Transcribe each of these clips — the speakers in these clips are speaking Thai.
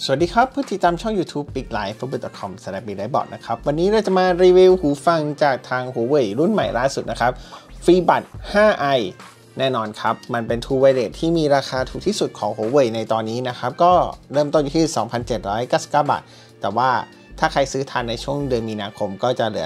สวัสดีครับผู้ติดตามช่อง YouTube biglife.com/biglife นะครับวันนี้เราจะมารีวิวหูฟังจากทาง Huawei รุ่นใหม่ล่าสุดนะครับ FreeBuds 5i แน่นอนครับมันเป็น True Wireless ที่มีราคาถูกที่สุดของ Huawei ในตอนนี้นะครับก็เริ่มต้นอยู่ที่ 2,799 บาทแต่ว่าถ้าใครซื้อทันในช่วงเดือนมีนาคมก็จะเหลือ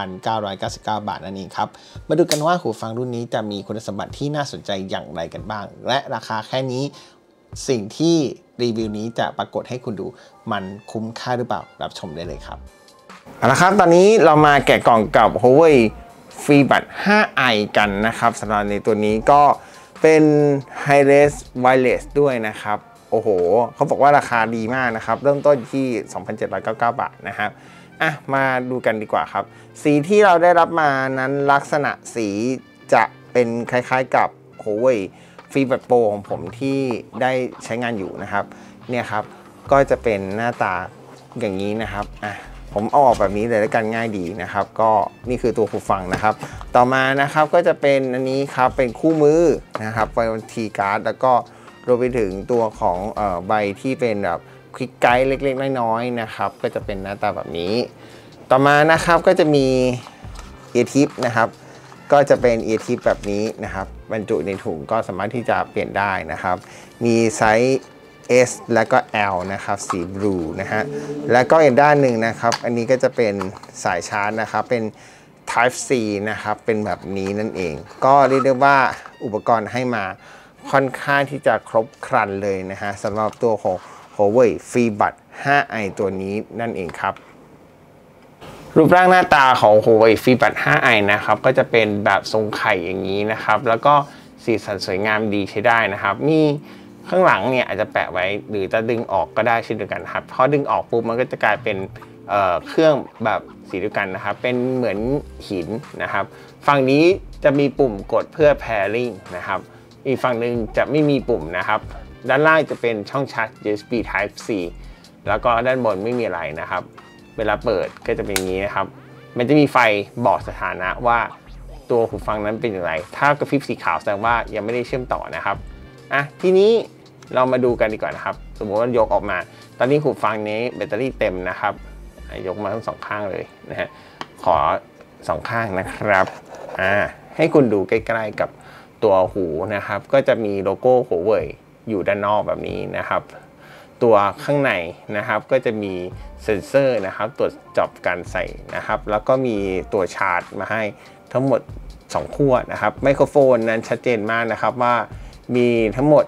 1,999 บาทนั่นเองครับมาดูกันว่าหูฟังรุ่นนี้จะมีคุณสมบัติที่น่าสนใจอย่างไรกันบ้างและราคาแค่นี้สิ่งที่รีวิวนี้จะปรากฏให้คุณดูมันคุ้มค่าหรือเปล่ารับชมได้เลยครับเอาละครับตอนนี้เรามาแกะกล่องกับ Huawei FreeBuds 5i กันนะครับสำหรับในตัวนี้ก็เป็น Wireless Wireless ด้วยนะครับโอ้โหเขาบอกว่าราคาดีมากนะครับเริ่มต้นที่ 2,799 บาทนะครับมาดูกันดีกว่าครับสีที่เราได้รับมานั้นลักษณะสีจะเป็นคล้ายๆกับ Huawei FreeBuds Pro ของผมที่ได้ใช้งานอยู่นะครับเนี่ยครับก็จะเป็นหน้าตาอย่างนี้นะครับผมเอาออกแบบนี้เลยแล้วกันง่ายดีนะครับก็นี่คือตัวหูฟังนะครับต่อมานะครับก็จะเป็นอันนี้ครับเป็นคู่มือนะครับไวโอทีการ์ดแล้วก็รวมไปถึงตัวของใบที่เป็นแบบควิกไกด์เล็กๆน้อยๆนะครับก็จะเป็นหน้าตาแบบนี้ต่อมานะครับก็จะมีเอทิปนะครับก็จะเป็น ear tip แบบนี้นะครับบรรจุในถุงก็สามารถที่จะเปลี่ยนได้นะครับมีไซส์ S แล้วก็ L นะครับสีบลูนะฮะแล้วก็อีกด้านหนึ่งนะครับอันนี้ก็จะเป็นสายชาร์จนะครับเป็น Type C นะครับเป็นแบบนี้นั่นเองก็เรียกได้ว่าอุปกรณ์ให้มาค่อนข้างที่จะครบครันเลยนะฮะสำหรับตัวของ Huawei FreeBuds 5i ตัวนี้นั่นเองครับรูปร่างหน้าตาของ Huawei FreeBuds 5i นะครับก็จะเป็นแบบทรงไข่อย่างนี้นะครับแล้วก็สีสันสวยงามดีใช้ได้นะครับมีข้างหลังเนี่ยอาจจะแปะไว้หรือจะดึงออกก็ได้เช่นเดียวกันครับพอดึงออกปุ๊บมันก็จะกลายเป็นเครื่องแบบสีเดียวกันนะครับเป็นเหมือนหินนะครับฝั่งนี้จะมีปุ่มกดเพื่อ pairing นะครับอีกฝั่งหนึ่งจะไม่มีปุ่มนะครับด้านล่างจะเป็นช่องชาร์จ USB Type C แล้วก็ด้านบนไม่มีอะไรนะครับเวลาเปิดก็จะเป็นอย่างนี้นะครับมันจะมีไฟบอกสถานะว่าตัวหูฟังนั้นเป็นอย่างไรถ้ากระพริบสีขาวแสดงว่ายังไม่ได้เชื่อมต่อนะครับทีนี้เรามาดูกันดีกว่านะครับสมมติว่ายกออกมาตอนนี้หูฟังนี้แบตเตอรี่เต็มนะครับยกมาทั้งสองข้างเลยนะฮะขอสองข้างนะครับให้คุณดูใกล้ๆกับตัวหูนะครับก็จะมีโลโก้ Huawei อยู่ด้านนอกแบบนี้นะครับตัวข้างในนะครับก็จะมีเซ็นเซอร์นะครับตรวจจับการใส่นะครับแล้วก็มีตัวชาร์จมาให้ทั้งหมด2ขั้วนะครับไมโครโฟนนั้นชัดเจนมากนะครับว่ามีทั้งหมด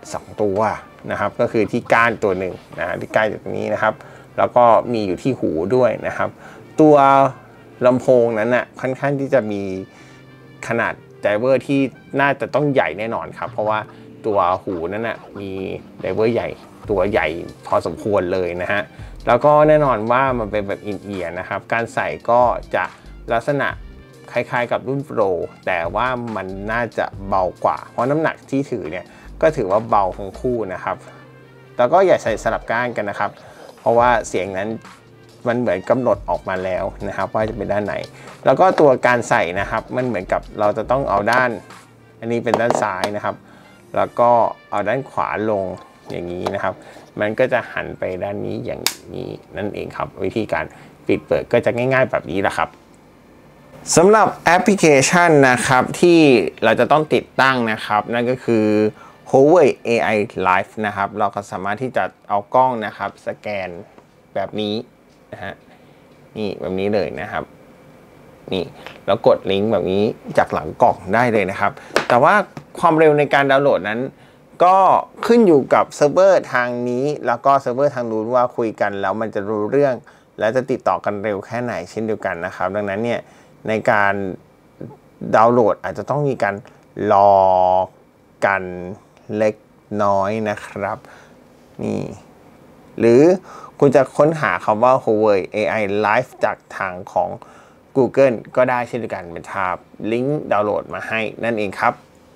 2ตัวนะครับก็คือที่ก้านตัวหนึ่งนะที่ก้านอยู่ตรงนี้นะครับแล้วก็มีอยู่ที่หูด้วยนะครับตัวลำโพงนั้นน่ะค่อนข้างที่จะมีขนาดไดเวอร์ที่น่าจะต้องใหญ่แน่นอนครับเพราะว่าตัวหูนั้นน่ะมีไดเวอร์ใหญ่ตัวใหญ่พอสมควรเลยนะฮะแล้วก็แน่นอนว่ามันเป็นแบบอินเอียร์นะครับการใส่ก็จะลักษณะคล้ายๆกับรุ่นโปรแต่ว่ามันน่าจะเบากว่าเพราะน้ำหนักที่ถือเนี่ยก็ถือว่าเบาทั้งคู่นะครับแล้วก็อย่าใส่สลับก้านกันนะครับเพราะว่าเสียงนั้นมันเหมือนกำหนดออกมาแล้วนะครับว่าจะเป็นด้านไหนแล้วก็ตัวการใส่นะครับมันเหมือนกับเราจะต้องเอาด้านอันนี้เป็นด้านซ้ายนะครับแล้วก็เอาด้านขวาลงอย่างนี้นะครับมันก็จะหันไปด้านนี้อย่างนี้นั่นเองครับวิธีการปิดเปิดก็จะง่ายๆแบบนี้แหละครับสำหรับแอปพลิเคชันนะครับที่เราจะต้องติดตั้งนะครับนั่นก็คือ Huawei AI Live นะครับเราก็สามารถที่จะเอากล้องนะครับสแกนแบบนี้นะฮะนี่แบบนี้เลยนะครับนี่แล้วกดลิงก์แบบนี้จากหลังกล่องได้เลยนะครับแต่ว่าความเร็วในการดาวน์โหลดนั้นก็ขึ้นอยู่กับเซิร์ฟเวอร์ทางนี้แล้วก็เซิร์ฟเวอร์ทางนู้นว่าคุยกันแล้วมันจะรู้เรื่องและจะติดต่อกันเร็วแค่ไหนเช่นเดียวกันนะครับดังนั้นเนี่ยในการดาวน์โหลดอาจจะต้องมีการรอกันเล็กน้อยนะครับนี่หรือคุณจะค้นหาคำว่า Huawei AI Live จากทางของ Google ก็ได้เช่นเดียวกันเป็นทาบลิงก์ดาวน์โหลดมาให้นั่นเองครับ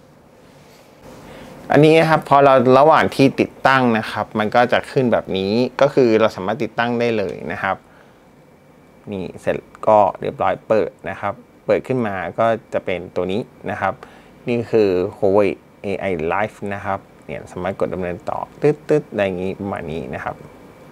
อันนี้นะครับพอเราระหว่างที่ติดตั้งนะครับมันก็จะขึ้นแบบนี้ก็คือเราสามารถติดตั้งได้เลยนะครับนี่เสร็จก็เรียบร้อยเปิดนะครับเปิดขึ้นมาก็จะเป็นตัวนี้นะครับนี่คือ Huawei AI Live นะครับเนี่ยสามารถกดดำเนินต่อตึ๊ดๆอะไรอย่างนี้ประมาณนี้นะครับ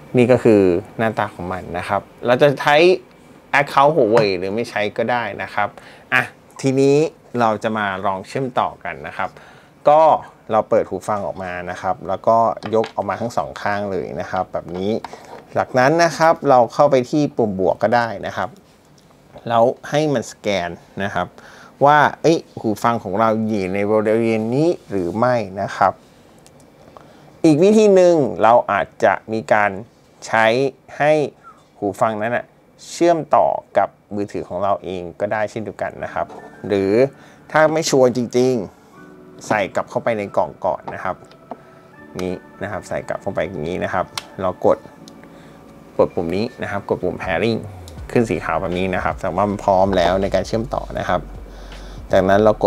นี่ก็คือหน้าตาของมันนะครับเราจะใช้ Account Huawei หรือไม่ใช้ก็ได้นะครับอ่ะทีนี้เราจะมาลองเชื่อมต่อกันนะครับก็เราเปิดหูฟังออกมานะครับแล้วก็ยกออกมาทั้งสองข้างเลยนะครับแบบนี้จากนั้นนะครับเราเข้าไปที่ปุ่มบวกก็ได้นะครับแล้วให้มันสแกนนะครับว่าหูฟังของเราอยู่ในบริเวณนี้หรือไม่นะครับอีกวิธีหนึ่งเราอาจจะมีการใช้ให้หูฟังนั้นเชื่อมต่อกับมือถือของเราเองก็ได้เช่นเดียวกันนะครับหรือถ้าไม่ชัวร์จริงๆใส่กลับเข้าไปในกล่องก่อนนะครับนี้นะครับใส่กลับเข้าไปอย่างนี้นะครับเรากดปุ่มนี้นะครับกดปุ่ม pairing ขึ้นสีขาวแบบนี้นะครับแสดงว่ามันพร้อมแล้วในการเชื่อมต่อนะครับจากนั้นเราก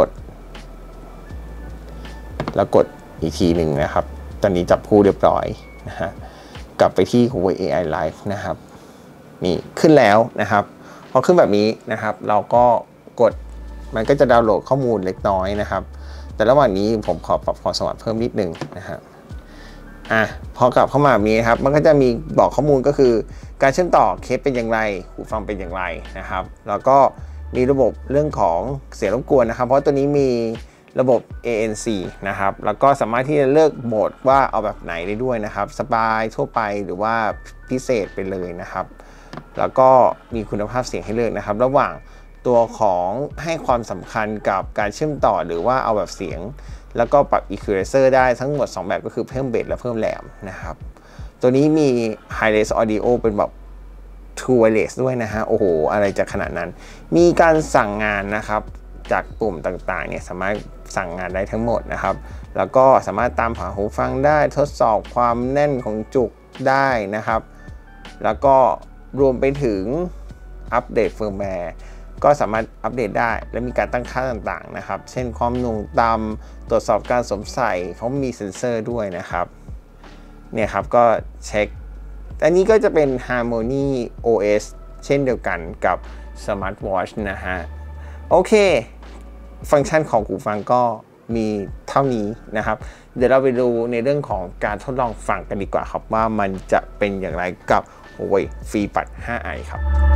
ดอีกทีหนึ่งนะครับตอนนี้จับคู่เรียบร้อยนะฮะกลับไปที่ Huawei AI Live นะครับนี่ขึ้นแล้วนะครับพอขึ้นแบบนี้นะครับเราก็กดมันก็จะดาวน์โหลดข้อมูลเล็กน้อยนะครับแต่ระหว่างนี้ผมขอปรับความสว่างเพิ่มนิดนึงนะฮะพอกลับเข้ามาแบบนี้ครับมันก็จะมีบอกข้อมูลก็คือการเชื่อมต่อเคสเป็นอย่างไรหูฟังเป็นอย่างไรนะครับแล้วก็มีระบบเรื่องของเสียงรบกวนนะครับเพราะตัวนี้มีระบบ ANC นะครับแล้วก็สามารถที่จะเลือกโหมดว่าเอาแบบไหนได้ด้วยนะครับสบายทั่วไปหรือว่าพิเศษไปเลยนะครับแล้วก็มีคุณภาพเสียงให้เลือกนะครับระหว่างตัวของให้ความสำคัญกับการเชื่อมต่อหรือว่าเอาแบบเสียงแล้วก็ปรับ equalizer ได้ทั้งหมด2แบบก็คือเพิ่มเบสและเพิ่มแหลมนะครับตัวนี้มี Hi-Res Audio เป็นแบบ True Wireless ด้วยนะฮะโอ้โหอะไรจะขนาดนั้นมีการสั่งงานนะครับจากปุ่มต่างๆเนี่ยสามารถสั่งงานได้ทั้งหมดนะครับแล้วก็สามารถตามหาหูฟังได้ทดสอบความแน่นของจุกได้นะครับแล้วก็รวมไปถึงอัปเดตเฟิร์มแวร์ก็สามารถอัปเดตได้และมีการตั้งค่าต่างๆนะครับเช่นความหน่วงต่ำตรวจสอบการสวมใส่เขามีเซ็นเซอร์ด้วยนะครับเนี่ยครับก็เช็คอันนี้ก็จะเป็น Harmony OS เช่นเดียวกันกับ Smart Watch นะฮะโอเคฟังก์ชันของหูฟังก็มีเท่านี้นะครับเดี๋ยวเราไปดูในเรื่องของการทดลองฟังกันดีกว่าครับว่ามันจะเป็นอย่างไรกับ Huawei FreeBuds 5i ครับ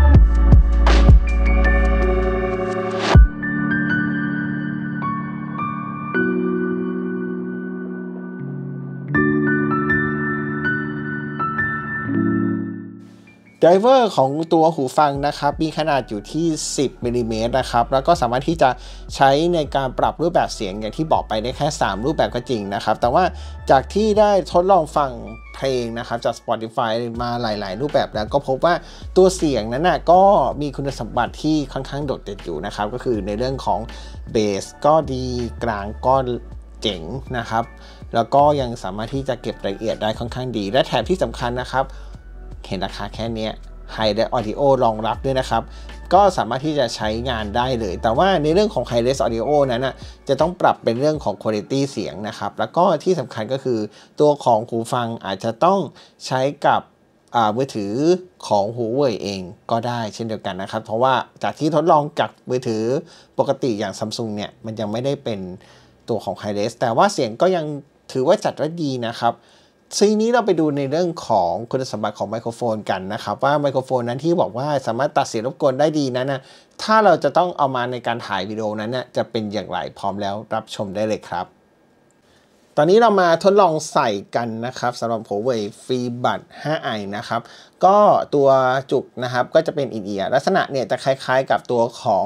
ไดรเวอร์ของตัวหูฟังนะครับมีขนาดอยู่ที่10มิลลิเมตรนะครับแล้วก็สามารถที่จะใช้ในการปรับรูปแบบเสียงอย่างที่บอกไปได้แค่3รูปแบบก็จริงนะครับแต่ว่าจากที่ได้ทดลองฟังเพลงนะครับจาก Spotify มาหลายๆรูปแบบแล้วก็พบว่าตัวเสียงนั้นก็มีคุณสมบัติที่ค่อนข้างโดดเด่นอยู่นะครับก็คือในเรื่องของเบสก็ดีกลางก็เจ๋งนะครับแล้วก็ยังสามารถที่จะเก็บรายละเอียดได้ค่อนข้างดีและแถมที่สำคัญนะครับเห็นราคาแค่นี้ Hi-Res Audio รองรับด้วยนะครับก็สามารถที่จะใช้งานได้เลยแต่ว่าในเรื่องของ Hi-Res Audio นั้นจะต้องปรับเป็นเรื่องของ Quality เสียงนะครับแล้วก็ที่สำคัญก็คือตัวของหูฟังอาจจะต้องใช้กับมือถือของ Huawei เองก็ได้เช่นเดียวกันนะครับเพราะว่าจากที่ทดลองจากมือถือปกติอย่าง Samsung เนี่ยมันยังไม่ได้เป็นตัวของ Hi-Res แต่ว่าเสียงก็ยังถือว่าจัดว่าดีนะครับทีนี้เราไปดูในเรื่องของคุณสมบัติของไมโครโฟนกันนะครับว่าไมโครโฟนนั้นที่บอกว่าสามารถตัดเสียงรบกวนได้ดีนั้นถ้าเราจะต้องเอามาในการถ่ายวิดีโอนั้นจะเป็นอย่างไรพร้อมแล้วรับชมได้เลยครับตอนนี้เรามาทดลองใส่กันนะครับสำหรับ Huawei FreeBuds 5i นะครับก็ตัวจุกนะครับก็จะเป็นอินเอียร์ลักษณะเนี่ยจะคล้ายๆกับตัวของ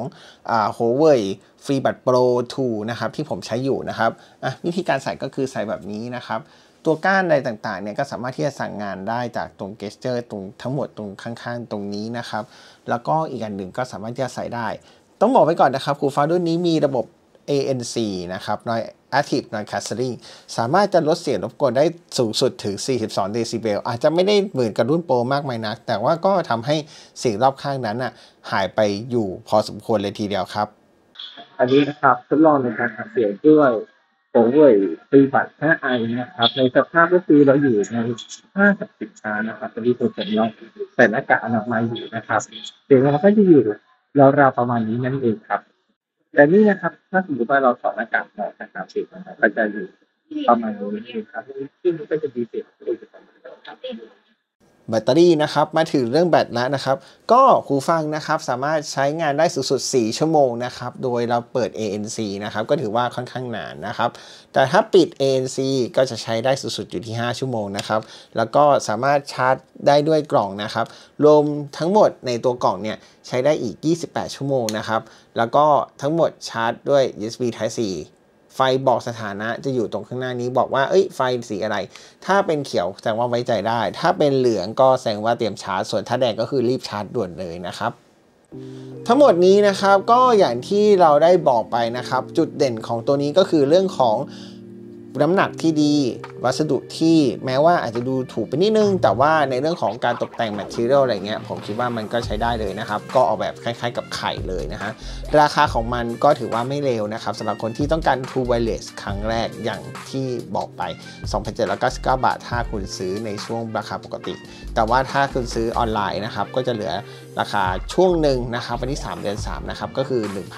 Huawei FreeBuds Pro 2นะครับที่ผมใช้อยู่นะครับวิธีการใส่ก็คือใส่แบบนี้นะครับตัวก้านอะไรต่างๆเนี่ยก็สามารถที่จะสั่งงานได้จากตรงเกสเจอร์ตรงทั้งหมดตรงข้างๆตรงนี้นะครับแล้วก็อีกอันหนึ่งก็สามารถที่จะใส่ได้ต้องบอกไว้ก่อนนะครับหูฟังรุ่นนี้มีระบบ ANC นะครับ Active Noise Cancelling สามารถจะลดเสียงรบกวนได้สูงสุดถึง42เดซิเบลอาจจะไม่ได้เหมือนกับรุ่นโปรมากมายนักแต่ว่าก็ทำให้เสียงรอบข้างนั้นหายไปอยู่พอสมควรเลยทีเดียวครับอันนี้นะครับทดลองในการอัดเสียงด้วยHuawei FreeBuds 5i นะครับในสภาพก็คือเราอยู่ในห้างสรรพสินค้านะครับตอนนี้ผมลองใส่หน้ากากอนามัยอยู่นะครับเสียงเราก็จะอยู่ราวๆประมาณนี้นั่นเองครับแต่นี่นะครับถ้าสมมติว่าเราถอดหน้ากากออกนะครับเสียงนะครับก็จะอยู่ประมาณนี้ครับซึ่งก็จะมีเสียงแบตเตอรี่นะครับมาถึงเรื่องแบตแล้วนะครับก็หูฟังนะครับสามารถใช้งานได้สูงสุด4ชั่วโมงนะครับโดยเราเปิด ANC นะครับก็ถือว่าค่อนข้างนานนะครับแต่ถ้าปิด ANC ก็จะใช้ได้สูงสุดอยู่ที่5ชั่วโมงนะครับแล้วก็สามารถชาร์จได้ด้วยกล่องนะครับรวมทั้งหมดในตัวกล่องเนี่ยใช้ได้อีก28ชั่วโมงนะครับแล้วก็ทั้งหมดชาร์จด้วย USB Type Cไฟบอกสถานะจะอยู่ตรงข้างหน้านี้บอกว่าไฟสีอะไรถ้าเป็นเขียวแสดงว่าไว้ใจได้ถ้าเป็นเหลืองก็แสดงว่าเตรียมชาร์จส่วนถ้าแดงก็คือรีบชาร์จด่วนเลยนะครับทั้งหมดนี้นะครับก็อย่างที่เราได้บอกไปนะครับจุดเด่นของตัวนี้ก็คือเรื่องของน้ำหนักที่ดีวัสดุที่แม้ว่าอาจจะดูถูกไปนิดนึงแต่ว่าในเรื่องของการตกแต่ง material อะไรเงี้ยผมคิดว่ามันก็ใช้ได้เลยนะครับก็ออกแบบคล้ายๆกับไข่เลยนะฮะราคาของมันก็ถือว่าไม่เลวนะครับสำหรับคนที่ต้องการ True Wireless ครั้งแรกอย่างที่บอกไป 2,799 บาทถ้าคุณซื้อในช่วงราคาปกติแต่ว่าถ้าคุณซื้อออนไลน์นะครับก็จะเหลือราคาช่วงหนึ่งนะครับวันที่3 เดือน 3นะครับก็คือ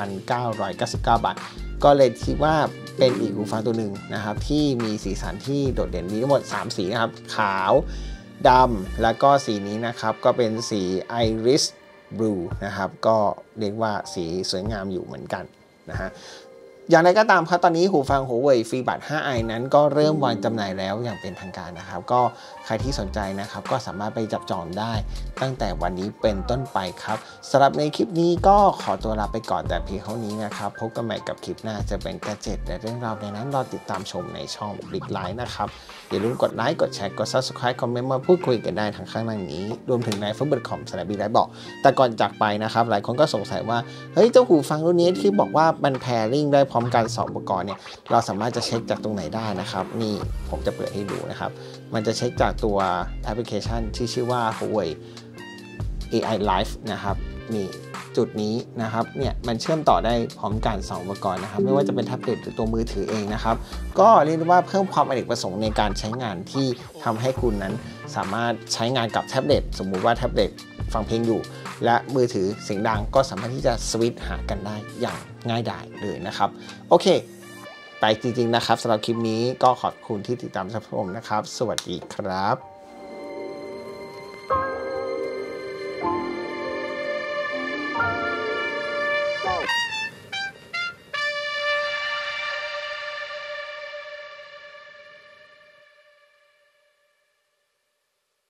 1,999 บาทก็เลยคิดว่าเป็นอีกหูฟังตัวหนึ่งนะครับที่มีสีสันที่โดดเด่นมีทั้งหมด3สีนะครับขาวดำแล้วก็สีนี้นะครับก็เป็นสี Iris Blue นะครับก็เรียกว่าสีสวยงามอยู่เหมือนกันนะฮะอย่างไรก็ตามครับตอนนี้หูฟัง Huawei FreeBuds 5i นั้นก็เริ่มวางจำหน่ายแล้วอย่างเป็นทางการนะครับก็ใครที่สนใจนะครับก็สามารถไปจับจองได้ตั้งแต่วันนี้เป็นต้นไปครับสำหรับในคลิปนี้ก็ขอตัวลาไปก่อนแต่เพียงเท่านี้นะครับพบกันใหม่กับคลิปหน้าจะเป็นแกดเจ็ตและเรื่องราวในนั้นรอติดตามชมในช่อง Big Line นะครับอย่าลืมกดไลค์กดแชร์กด Subscribe คอมเมนต์มาพูดคุยกันได้ทางข้างล่างนี้รวมถึงใน facebook.com/Big Line บอกแต่ก่อนจากไปนะครับหลายคนก็สงสัยว่าเฮ้ยเจ้าหูฟังรุ่นนี้ที่บอกว่ามันแพร์ริ่งได้พร้อมกัน2 อุปกรณ์เนี่ยเราสามารถจะเช็คจากตรงไหนได้นะครับนี่ผมจะเปิดให้ดูนะครับมันจะเช็คจากตัวแอปพลิเคชันที่ชื่อว่า Huawei AI Live นะครับนี่จุดนี้นะครับเนี่ยมันเชื่อมต่อได้พร้อมกัน2 อุปกรณ์นะครับไม่ว่าจะเป็นแท็บเล็ตหรือตัวมือถือเองนะครับก็เรียกได้ว่าเพิ่มความอเนกประสงค์ในการใช้งานที่ทำให้คุณนั้นสามารถใช้งานกับแท็บเล็ตสมมุติว่าแท็บเล็ตฟังเพลงอยู่และมือถือเสียงดังก็สามารถที่จะสวิตช์หากันได้อย่างง่ายดายเลยนะครับโอเคไปจริงๆนะครับสำหรับคลิปนี้ก็ขอบคุณที่ติดตามรับชมนะครับสวัสดีครับ